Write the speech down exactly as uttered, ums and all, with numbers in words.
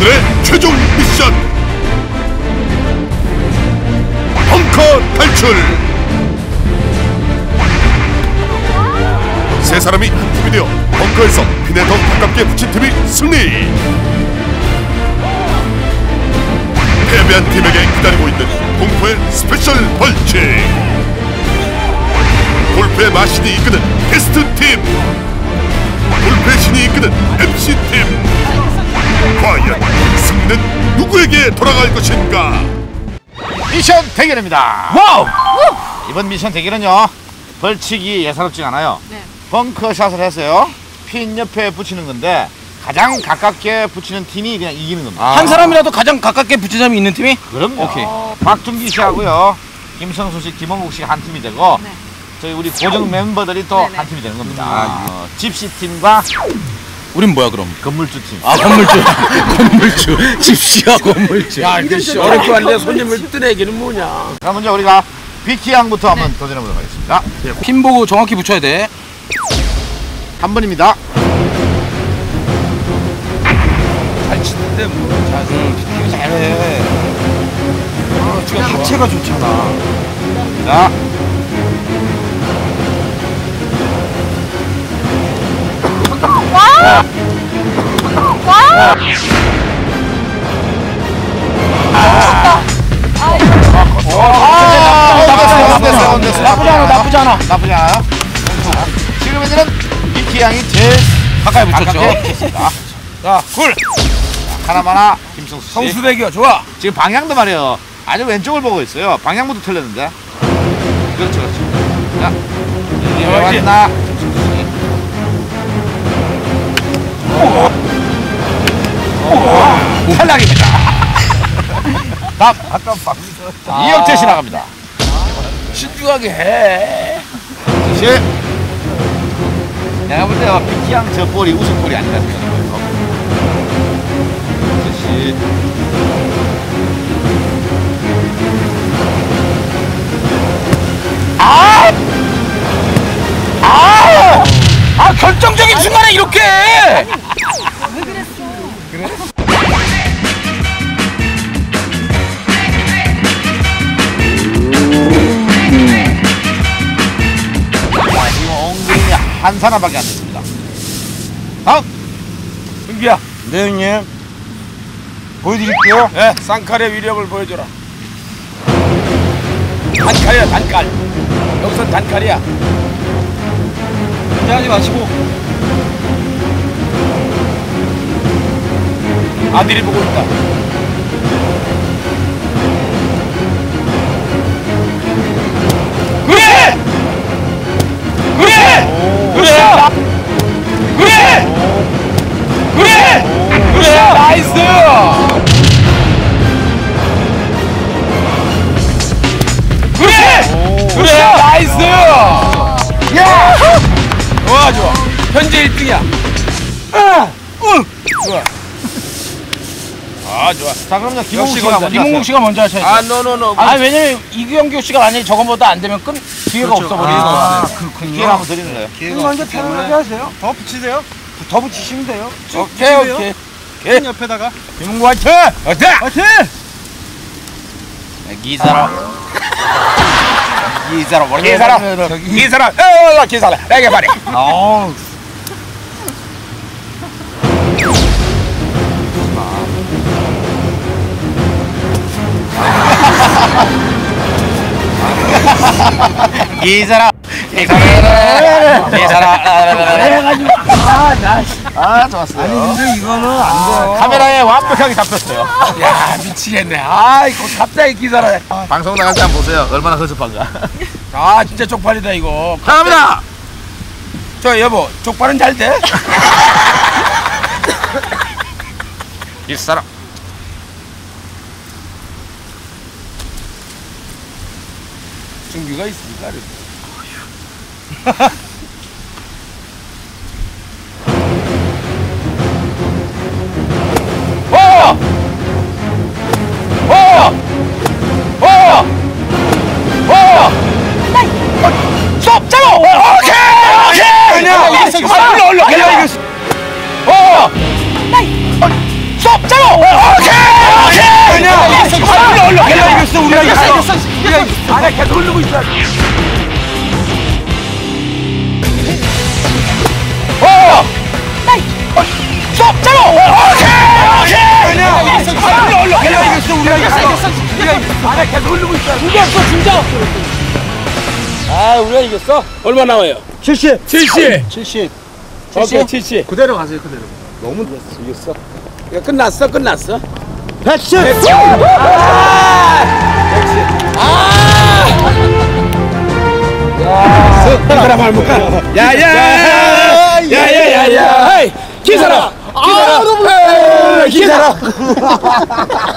오늘의 최종 미션 벙커 탈출. 세 사람이 한 팀이 되어 벙커에서 핀에 더 가깝게 붙인 팀이 승리. 패배한 팀에게 기다리고 있는 공포의 스페셜 벌칙. 골프의 마신이 이끄는 게스트팀, 골프의 신이 이끄는 엠씨팀. 과연 승리는 누구에게 돌아갈 것인가? 미션 대결입니다. 와우! 이번 미션 대결은요, 벌칙이 예사롭지 않아요. 네. 벙커샷을 해서요, 핀 옆에 붙이는 건데 가장 가깝게 붙이는 팀이 그냥 이기는 겁니다. 아. 한 사람이라도 가장 가깝게 붙인 사람이 있는 팀이? 그럼요. 오케이. 박준기 씨하고요, 김성수 씨, 김원국 씨가 한 팀이 되고, 네. 저희 우리 고정 멤버들이 또 한 네네. 팀이 되는 겁니다. 아, 어, 집시 팀과 우린 뭐야 그럼? 건물주 팀. 아 건물주. 건물주. 집시와 건물주. 야 이게 씨 어렵고 한데 손님을 뜨내기는 뭐냐. 자, 먼저 우리가 비키 양부터 한번 도전해보도록 하겠습니다. 핀 보고 정확히 붙여야 돼. 한 번입니다. 잘 치는데 뭐. 자, 응, 잘해. 아, 지금 하체가 좋잖아. 자. 와! 와! 나쁘지 않아, 나쁘지 않아. 나쁘지 않아요. 지금 현재는 비키 양이 제일 가까이 붙였죠. 가깝게 했습니다. 자, 굴. 하나마나 김성수 씨. 성수대기요, 좋아. 지금 방향도 말이에요. 아주 왼쪽을 보고 있어요. 방향부터 틀렸는데. 그렇죠, 그렇죠. 자, 이게 왜 왔나? 김성수 씨. 탈락입니다. 다음 아까 박 이영재 씨 나갑니다. 신중하게 해. 씨, 내가 볼 때가 비키양 저 볼이 우승 볼이 아니라 생각하는 거예요. 씨. 아! 아! 아 결정적인 순간에 이렇게. 왜 그랬어? 그래? 자, 지금 엉덩이 한 사람밖에 안 됐습니다. 다음! 은기야. 네 형님 보여드릴게요. 네, 쌍칼의 위력을 보여줘라. 단칼이야, 단칼. 여기선 단칼이야. 긴장하지 마시고. 아들이 보고 있다. 그래! 그래! 그래! 그래! 그래! 그래! 나이스! 그래! 그래! 나이스! 야! 좋아, 좋아. 현재 일 등이야. 응! 좋아. 아, 좋아. 자, 그럼요. 김홍국 역시 씨가 먼저. 먼저 김홍국 하세요. 씨가 먼저 하셔야죠. 아, 노노노. 아, 왜냐면 이경규 씨가 만약에 저거보다 안 되면 끈 기회가 없어 버리는 아, 거야. 그렇군요. 기회를 한번 드리는 거예요. 형 먼저 편안하게 하세요. 더 붙이세요. 더 붙이시면 돼요. 쭉 오케이, 붙이세요. 오케이. 펜 옆에다가. 김홍국 화이팅! 화이팅! 화이팅! 기사라. 기사라. 기사라. 기사라. 어, 기사라. 내게 말해. 아우. 기사라. 기사라. 기사라. 그래가지고 아, 나. 아, 좋았어요. 아니 근데 이거는 안 돼요. 카메라에 완벽하게 잡혔어요. 야, 미치겠네. 아, 이거 갑자기 기사라 해. 방송 나갈 때 한번 보세요. 얼마나 허접한가. 아, 진짜 쪽팔리다 이거. 갑니다. 저 여보, 족발은 잘 돼? 기사라. 준규가 있으니까. 어! 어! 어! 어! 스톱! 잡아! 오케이! 오케이! 그냥 얼른 얼른! 그냥 이거. 어! 스톱! 잡아! 오케이! 아니야. 얼른 얼른 우리가 이겼어. 우리가 이겼어. 우리가 이겼어. 아니야, 계속 흐르고 있어. 어! 스톱! 잡아! 오케이! 오케이! 아니야. 얼른 얼른 우리가 이겼어. 우리가 이겼어. 우리가 이겼어. 아니야, 계속 흐르고 있어. 진짜 없어, 진짜. 아, 우리가 이겼어? 얼마 나와요? 칠십. 칠십. 칠십. 오케이, 칠십. 그대로 가세요. 그대로. 너무 이겼어. 야, 끝났어, 끝났어. 백십. 이 사람 할까? 야야! 야야야야! 기사라! 기사라! 기사라!